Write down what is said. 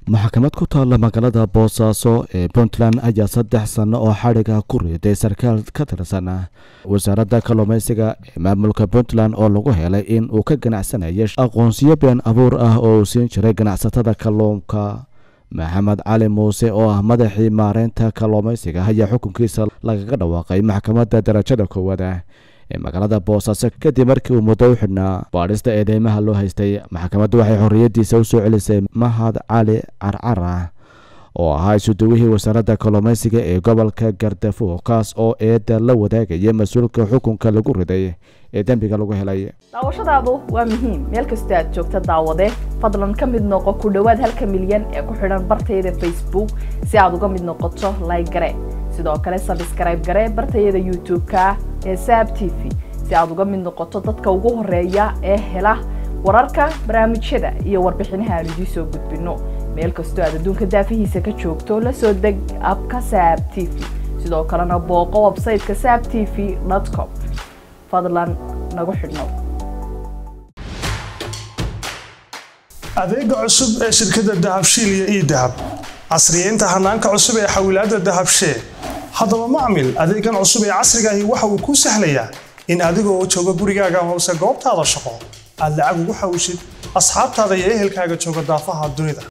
maxkamad ku taala magaalada Boosaaso ee Puntland ayaa 3 sano oo xariga ku riday sarkaal ka tirsan wasaaradda kalluumaysiga ee maamulka Puntland oo lagu helay in uu ka ganacsanayo aqoonsiyo been abuur ah oo uu siin jiray ganacsatada kalluunka. Maxamed Cali Muuse oo ah madaxii maareynta kalluumaysiga ayaa xukunkiisa lagaga dhawaaqay maxkamadda darajada koowaad ee magaalada Boosaaso kadib markii uu muddo u xidhnaa baadhista eedeymaha loo haystay. Maxkamaddu waxay xorriyadiisa u soo celisay Mahad Cali Carcara oo ahaa isuduwihii wasaaradda kalluumaysiga ee gobolka Gaardafo kaas oo eedda la wadaagayay mas'uulka xukunka lagu riday ee dambiga lagu helay. daawashadaadu waa muhiim meel kasta aad joogto daawade fadlan ka mid noqo ku dhawaad 1 milyan ee ku xidhan bartayda Facebook si aad uga mid noqoto like gare sidoo kale subscribe gare bartayda YouTube-ka ee Saab TV si aad uga mid noqoto dadka ugu horeeya ee hela wararka barnaamijyada iyo warbixinaha aan idin soo gudbino meel kasta aad adduunka daafihiisa ka joogto la soo deg abka Saab TV sidoo kalena booqo website-ka saabtv.com fadlan nagu xidhno adeega cusub ee shirkadda Dahabshiil iyo Idahab casriyeynta hanaanka cusub ee xawilaadda Dahabshiil haddaba macmil adeegan cusub ee casriga ahi waxa uu ku sahlayaa in adigoo jooga gurigaaga ama goobtaada shaqo aad lacag ugu xawishid asxaabtaada iyo ehelkaaga jooga daafaha dunida.